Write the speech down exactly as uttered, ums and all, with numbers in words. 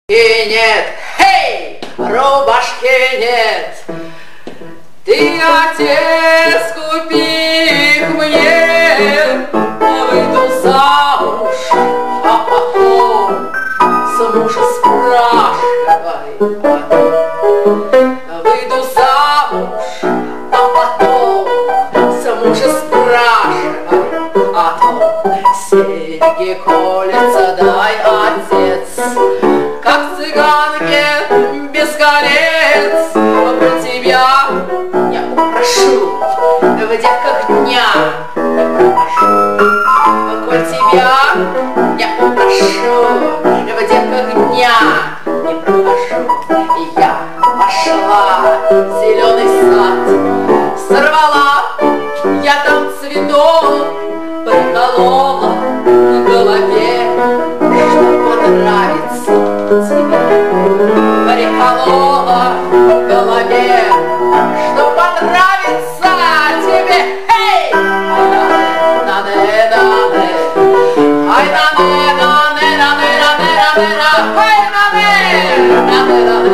И нет, хей, рубашки нет. Ты, отец, купи их мне, выйду замуж, а потом с мужа спрашивай. Выйду замуж, а потом с мужа спрашивай. А то серьги колется, дай, отец, как цыганке без колец. Про тебя я прошу, в девках дня не прошу. Коль тебя я прошу, в девках дня не прохожу. И я пошла в зеленый сад, сорвала я там цветов, приколола в голове, что понравится тебе. Приколола в голове, что понравится тебе. Эй! На-не-на-не, ай на-не-на-не, на-не-на-не, на-не-на, ай на-не, на-не-на-не.